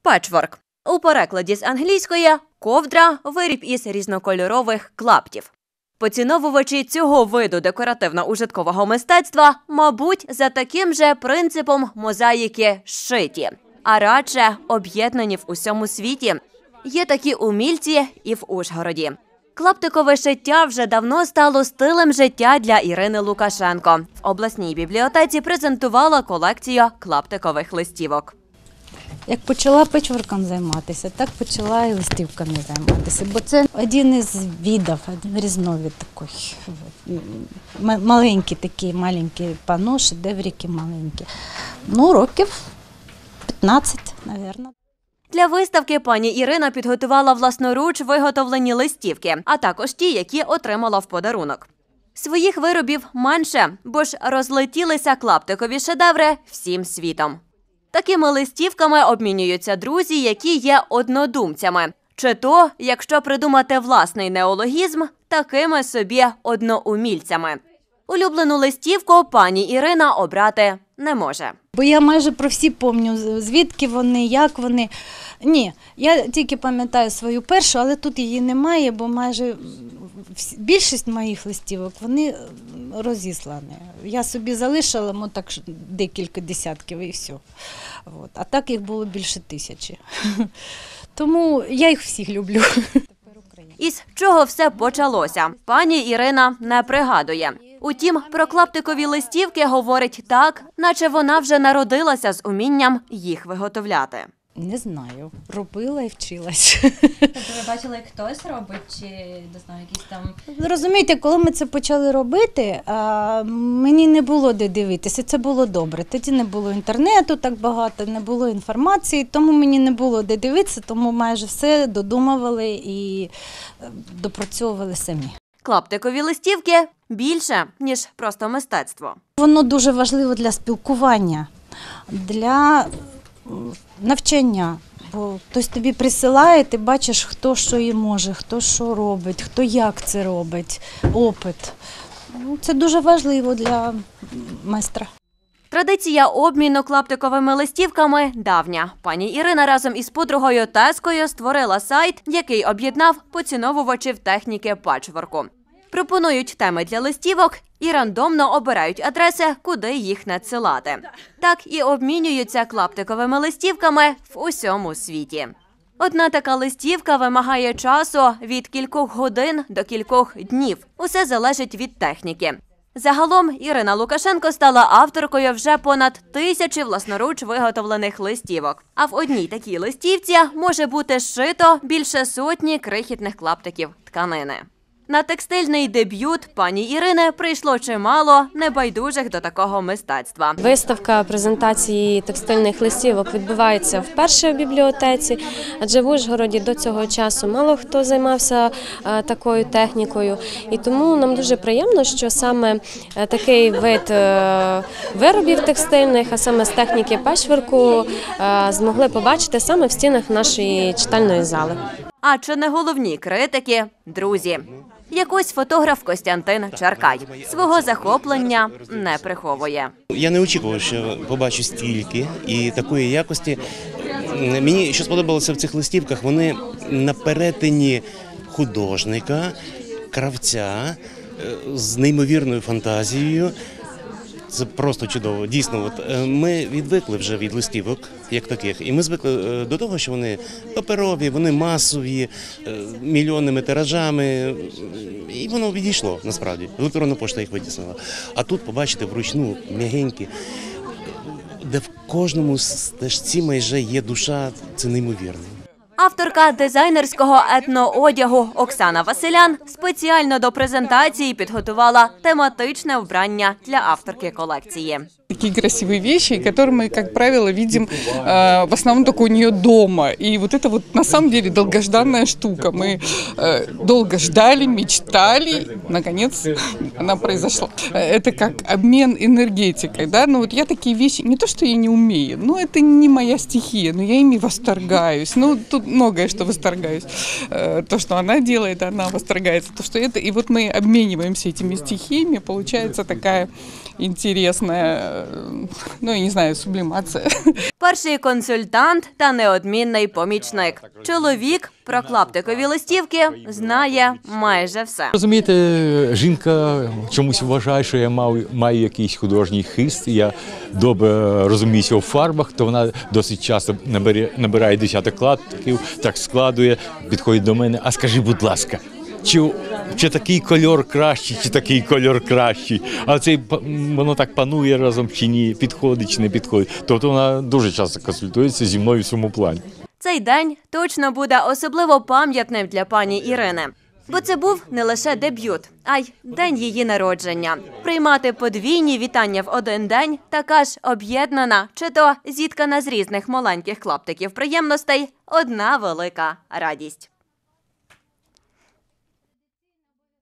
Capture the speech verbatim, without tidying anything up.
Петчворк. У перекладі з англійської ковдра – виріб із різнокольорових клаптів. Поціновувачі цього виду декоративно-ужиткового мистецтва, мабуть, за таким же принципом мозаїки шиті, а радше об'єднані в усьому світі. Є такі умільці і в Ужгороді. Клаптикове шиття вже давно стало стилем життя для Ірини Лукашенко. В обласній бібліотеці презентувала колекцію клаптикових листівок. Як почала петчворком займатися, так почала і листівками займатися. Бо це один із видів, один різновид такий. Маленькі такі, маленькі панно, шедеврики маленькі. Ну, років п'ятнадцять, мабуть. Для виставки пані Ірина підготувала власноруч виготовлені листівки, а також ті, які отримала в подарунок. Своїх виробів менше, бо ж розлетілися клаптикові шедеври всім світом. Такими листівками обмінюються друзі, які є однодумцями. Чи то, якщо придумати власний неологізм, такими собі одноумільцями. Улюблену листівку пані Ірина обрати не може. Бо я майже про всі пам'ятаю, звідки вони, як вони. Ні, я тільки пам'ятаю свою першу, але тут її немає, бо майже більшість моїх листівок, вони розіслані. Я собі залишила, ну, так, декілька десятків і все. От. А так їх було більше тисячі. Тому я їх всіх люблю. Із чого все почалося, пані Ірина не пригадує. Утім, про клаптикові листівки говорить так, наче вона вже народилася з умінням їх виготовляти. Не знаю. Робила і вчилась. Тобто ви бачили, як хтось робить, чи, не знаю, якісь там... Розумієте, коли ми це почали робити, а, мені не було де дивитися, це було добре. Тоді не було інтернету так багато, не було інформації, тому мені не було де дивитися, тому майже все додумували і допрацьовували самі. Клаптикові листівки більше, ніж просто мистецтво. Воно дуже важливо для спілкування, для навчання. Бо хтось тобі присилає, ти бачиш, хто що і може, хто що робить, хто як це робить, опит. Це дуже важливо для майстра. Традиція обміну клаптиковими листівками давня. Пані Ірина разом із подругою Тескою створила сайт, який об'єднав поціновувачів техніки патчворку. Пропонують теми для листівок і рандомно обирають адреси, куди їх надсилати. Так і обмінюються клаптиковими листівками в усьому світі. Одна така листівка вимагає часу від кількох годин до кількох днів. Усе залежить від техніки. Загалом Ірина Лукашенко стала авторкою вже понад тисячі власноруч виготовлених листівок. А в одній такій листівці може бути зшито більше сотні крихітних клаптиків тканини. На текстильний дебют пані Ірини прийшло чимало небайдужих до такого мистецтва. Виставка презентації текстильних листівок відбувається вперше в бібліотеці, адже в Ужгороді до цього часу мало хто займався такою технікою. І тому нам дуже приємно, що саме такий вид виробів текстильних, а саме з техніки патчворку, змогли побачити саме в стінах нашої читальної зали. А чи не головні критики – друзі? Якось фотограф Костянтин Чаркай свого захоплення не приховує. Я не очікував, що побачу стільки і такої якості. Мені що сподобалося в цих листівках, вони на перетині художника, кравця з неймовірною фантазією. Це просто чудово. Дійсно, от ми відвикли вже від листівок, як таких, і ми звикли до того, що вони паперові, вони масові, мільйонними тиражами, і воно відійшло, насправді. Електронна пошта їх витіснила. А тут побачите вручну, м'ягенькі, де в кожному стежці майже є душа, це неймовірно. Авторка дизайнерського етноодягу Оксана Василян спеціально до презентації підготувала тематичне вбрання для авторки колекції. Такие красивые вещи, которые мы, как правило, видим э, в основном только у нее дома. И вот это вот на самом деле долгожданная штука. Мы э, долго ждали, мечтали, наконец она произошла. Это как обмен энергетикой, да? Ну вот я такие вещи, не то что я не умею, но это не моя стихия, но я ими восторгаюсь. Ну тут многое, что восторгаюсь. Э, то, что она делает, она восторгается. То, что это, и вот мы обмениваемся этими стихиями, получается такая интересная, ну, я не знаю, сублимация. Перший консультант та неодмінний помічник. Чоловік про клаптикові листівки знає майже все. Розумієте, жінка чомусь вважає, що я маю, маю якийсь художній хист, і я добре розуміюся у фарбах, то вона досить часто набирає, набирає десяток клаптиків, так складує, підходить до мене, а скажи, будь ласка, чи, чи такий кольор кращий, чи такий кольор кращий, а цей, воно так панує разом чи ні, підходить чи не підходить. Тобто вона дуже часто консультується зі мною в цьому плані. Цей день точно буде особливо пам'ятним для пані Ірини. Бо це був не лише дебют, а й день її народження. Приймати подвійні вітання в один день – така ж об'єднана, чи то зіткана з різних маленьких клаптиків приємностей – одна велика радість.